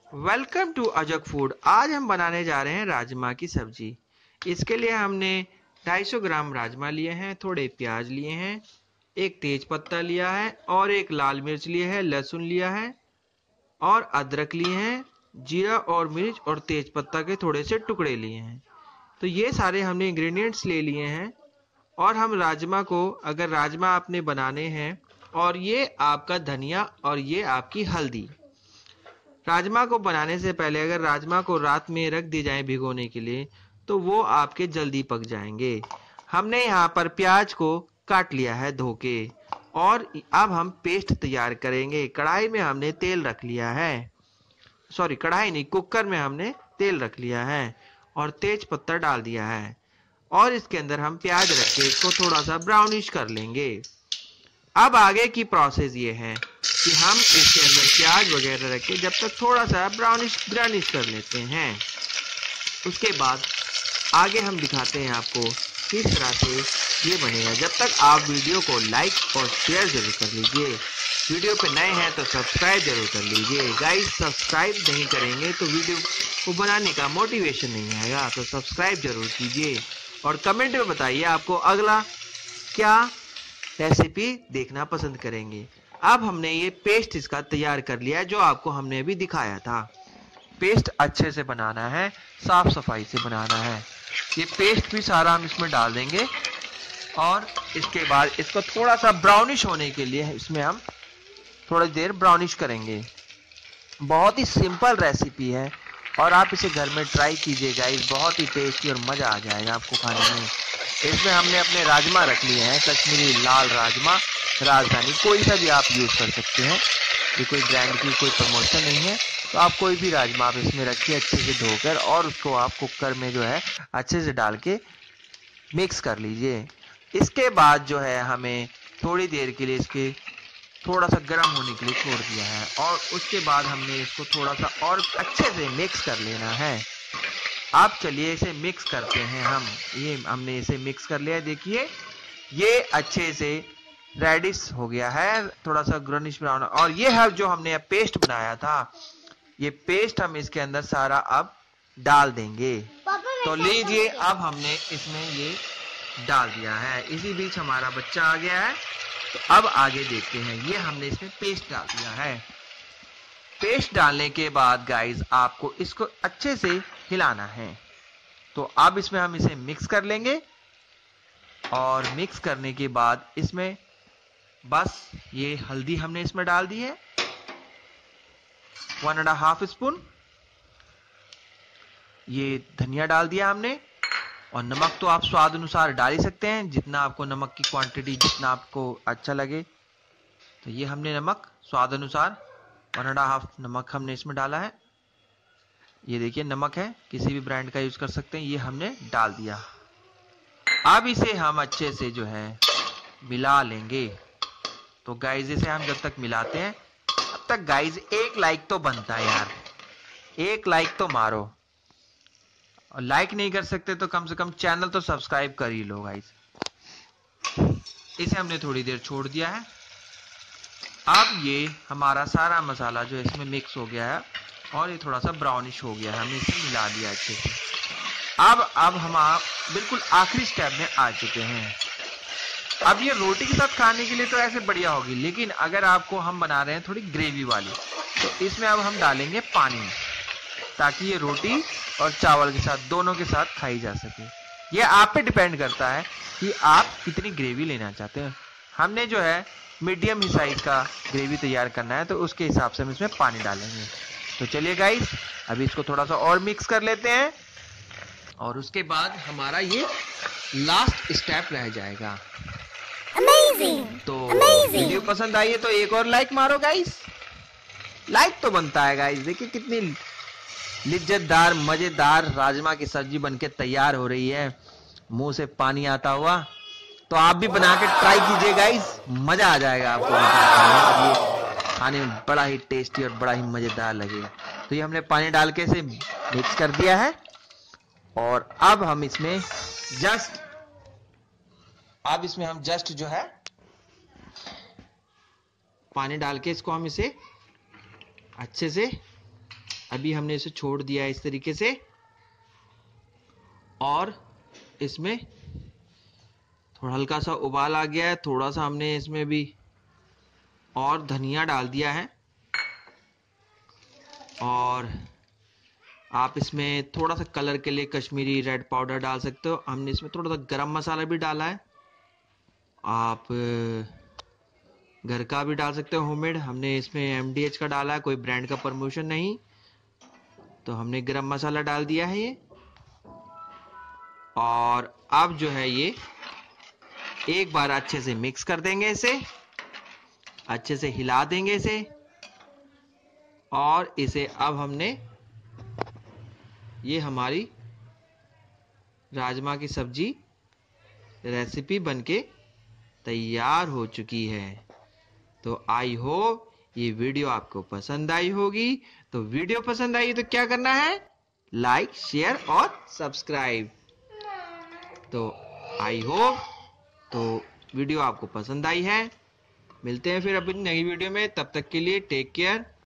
Welcome to अजक food. आज हम बनाने जा रहे हैं राजमा की सब्जी। इसके लिए हमने 250 ग्राम राजमा लिए हैं, थोड़े प्याज लिए हैं, एक तेज पत्ता लिया है और एक लाल मिर्च लिया है, लहसुन लिया है और अदरक लिए हैं, जीरा और मिर्च और तेज पत्ता के थोड़े से टुकड़े लिए हैं। तो ये सारे हमने इंग्रेडिएंट्स ले लिए हैं। और हम राजमा को, अगर राजमा आपने बनाने हैं, और ये आपका धनिया और ये आपकी हल्दी। राजमा को बनाने से पहले अगर राजमा को रात में रख दी जाए भिगोने के लिए तो वो आपके जल्दी पक जाएंगे। हमने यहाँ पर प्याज को काट लिया है धो के, और अब हम पेस्ट तैयार करेंगे। कढ़ाई में हमने तेल रख लिया है, सॉरी कढ़ाई नहीं, कुकर में हमने तेल रख लिया है और तेज पत्ता डाल दिया है और इसके अंदर हम प्याज रख के इसको थोड़ा सा ब्राउनिश कर लेंगे। अब आगे की प्रोसेस ये है कि हम इसके अंदर प्याज वगैरह रख के जब तक थोड़ा सा ब्राउनिश कर लेते हैं। उसके बाद आगे हम दिखाते हैं आपको किस तरह से ये बनेगा। जब तक आप वीडियो को लाइक और शेयर जरूर कर लीजिए। वीडियो पे नए हैं तो सब्सक्राइब जरूर कर लीजिए। गाइस, सब्सक्राइब नहीं करेंगे तो वीडियो को बनाने का मोटिवेशन नहीं आएगा, तो सब्सक्राइब जरूर कीजिए और कमेंट में बताइए आपको अगला क्या रेसिपी देखना पसंद करेंगे। अब हमने ये पेस्ट इसका तैयार कर लिया है जो आपको हमने अभी दिखाया था। पेस्ट अच्छे से बनाना है, साफ सफाई से बनाना है। ये पेस्ट भी सारा हम इसमें डाल देंगे और इसके बाद इसको थोड़ा सा ब्राउनिश होने के लिए इसमें हम थोड़ी देर ब्राउनिश करेंगे। बहुत ही सिंपल रेसिपी है और आप इसे घर में ट्राई कीजिएगा। इस बहुत ही टेस्टी और मजा आ जाएगा आपको खाने में। इसमें हमने अपने राजमा रख लिए हैं, कश्मीरी लाल राजमा, राजधानी, कोई सा भी आप यूज कर सकते हैं। ये कोई ब्रांड की कोई प्रमोशन नहीं है, तो आप कोई भी राजमा आप इसमें रखिए अच्छे से धोकर और उसको आप कुकर में जो है अच्छे से डाल के मिक्स कर लीजिए। इसके बाद जो है हमें थोड़ी देर के लिए इसके थोड़ा सा गर्म होने के लिए छोड़ दिया है और उसके बाद हमने इसको थोड़ा सा और अच्छे से मिक्स कर लेना है। अब चलिए इसे मिक्स करते हैं हम। ये हमने इसे मिक्स कर लिया है, देखिए ये अच्छे से रेडिश हो गया है, थोड़ा सा ग्रीनिश ब्राउन। और ये है जो हमने पेस्ट बनाया था, ये पेस्ट हम इसके अंदर सारा अब डाल देंगे। तो लीजिए, अब हमने इसमें ये डाल दिया है। इसी बीच हमारा बच्चा आ गया है, तो अब आगे देखते हैं। ये हमने इसमें पेस्ट डाल दिया है। पेस्ट डालने के बाद गाइस आपको इसको अच्छे से हिलाना है। तो अब इसमें हम इसे मिक्स कर लेंगे और मिक्स करने के बाद इसमें बस ये हल्दी हमने इसमें डाल दी है 1.5 स्पून। ये धनिया डाल दिया हमने और नमक तो आप स्वाद अनुसार डाल ही सकते हैं, जितना आपको नमक की क्वांटिटी जितना आपको अच्छा लगे। तो ये हमने नमक स्वाद अनुसार 1.5 नमक हमने इसमें डाला है। ये देखिए नमक है, किसी भी ब्रांड का यूज कर सकते हैं। ये हमने डाल दिया। अब इसे हम अच्छे से जो है मिला लेंगे। तो गाइस इसे हम जब तक मिलाते हैं तब तक गाइस एक लाइक तो बनता है यार, एक लाइक तो मारो। और लाइक नहीं कर सकते तो कम से कम चैनल तो सब्सक्राइब कर ही लो गाइस। इसे हमने थोड़ी देर छोड़ दिया है। अब ये हमारा सारा मसाला जो इसमें मिक्स हो गया है और ये थोड़ा सा ब्राउनिश हो गया है, हमने इसे मिला दिया अच्छे से। अब हम बिल्कुल आखिरी स्टेप में आ चुके हैं। अब ये रोटी के साथ खाने के लिए तो ऐसे बढ़िया होगी, लेकिन अगर आपको हम बना रहे हैं थोड़ी ग्रेवी वाली, तो इसमें अब हम डालेंगे पानी, ताकि ये रोटी और चावल के साथ दोनों के साथ खाई जा सके। ये आप पे डिपेंड करता है कि आप कितनी ग्रेवी लेना चाहते हैं। हमने जो है मीडियम ही साइज का ग्रेवी तैयार करना है, तो उसके हिसाब से हम इसमें पानी डालेंगे। तो चलिए गाइस, अभी इसको थोड़ा सा और मिक्स कर लेते हैं और उसके बाद हमारा ये लास्ट स्टेप रह जाएगा। तो वीडियो पसंद आई है तो एक और लाइक मारो गाइस। लाइक तो बनता है गाइस। देखिए कितनी लिज्जतदार मजेदार राजमा की सब्जी बनके तैयार हो रही है, मुंह से पानी आता हुआ। तो आप भी बना के ट्राई कीजिए गाइस, मजा आ जाएगा आपको। खाने में बड़ा ही टेस्टी और बड़ा ही मजेदार लगेगा। तो ये हमने पानी डाल के इसे मिक्स कर दिया है और अब हम इसमें जस्ट जो है पानी डाल के इसको हम इसे अच्छे से अभी हमने इसे छोड़ दिया है इस तरीके से, और इसमें थोड़ा हल्का सा उबाल आ गया है। थोड़ा सा हमने इसमें भी और धनिया डाल दिया है, और आप इसमें थोड़ा सा कलर के लिए कश्मीरी रेड पाउडर डाल सकते हो। हमने इसमें थोड़ा सा गरम मसाला भी डाला है, आप घर का भी डाल सकते हो होममेड। हमने इसमें MDH का डाला है, कोई ब्रांड का प्रमोशन नहीं। तो हमने गरम मसाला डाल दिया है ये, और अब जो है ये एक बार अच्छे से मिक्स कर देंगे, इसे अच्छे से हिला देंगे इसे। और इसे अब हमने, ये हमारी राजमा की सब्जी रेसिपी बनके तैयार हो चुकी है। तो आई होप ये वीडियो आपको पसंद आई होगी। तो वीडियो पसंद आई तो क्या करना है, लाइक, शेयर और सब्सक्राइब। तो आई होप तो वीडियो आपको पसंद आई है। मिलते हैं फिर अपनी नई वीडियो में, तब तक के लिए टेक केयर,